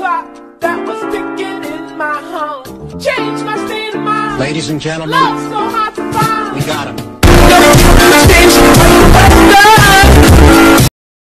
clock that was ticking in my home. Changed my state of mind. Ladies and gentlemen, Love so hard to find. we got him.